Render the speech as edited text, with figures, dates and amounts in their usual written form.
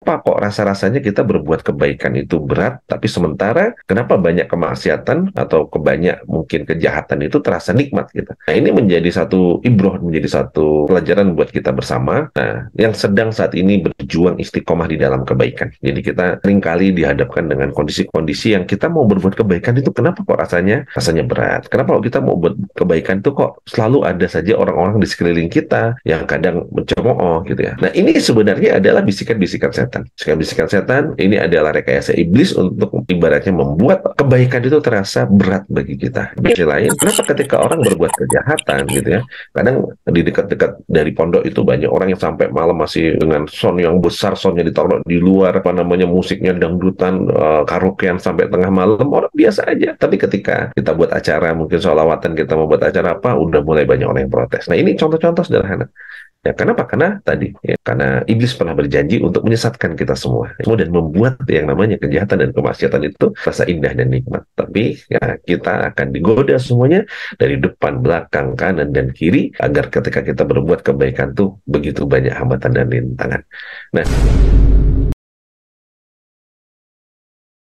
kenapa kok rasa-rasanya kita berbuat kebaikan itu berat, tapi sementara kenapa banyak kemaksiatan atau kebanyak mungkin kejahatan itu terasa nikmat gitu. Nah, ini menjadi satu ibroh, menjadi satu pelajaran buat kita bersama. Nah, yang sedang saat ini berjuang istiqomah di dalam kebaikan. Jadi kita seringkali dihadapkan dengan kondisi-kondisi yang kita mau berbuat kebaikan itu kenapa kok rasanya berat. Kenapa kalau kita mau buat kebaikan itu kok selalu ada saja orang-orang di sekeliling kita yang kadang mencemooh gitu ya. Nah, ini sebenarnya adalah bisikan-bisikan setan. Bisikan-bisikan setan ini adalah rekayasa iblis untuk ibaratnya membuat kebaikan itu terasa berat bagi kita. Di sisi lain, kenapa ketika orang berbuat kejahatan gitu ya, kadang di dekat-dekat dari pondok itu banyak orang yang sampai malam masih dengan sound yang besar, soundnya ditaruh di luar, apa namanya, musiknya dangdutan, karaokean sampai tengah malam, orang biasa aja. Tapi ketika kita buat acara, mungkin sholawatan, kita mau buat acara apa, udah mulai banyak orang yang protes. Nah, ini contoh-contoh sederhana. Ya, kenapa? Karena tadi, ya, karena iblis pernah berjanji untuk menyesatkan kita semua, dan membuat yang namanya kejahatan dan kemaksiatan itu rasa indah dan nikmat. Tapi ya, kita akan digoda semuanya dari depan, belakang, kanan, dan kiri, agar ketika kita berbuat kebaikan tuh begitu banyak hambatan dan rintangan. Nah,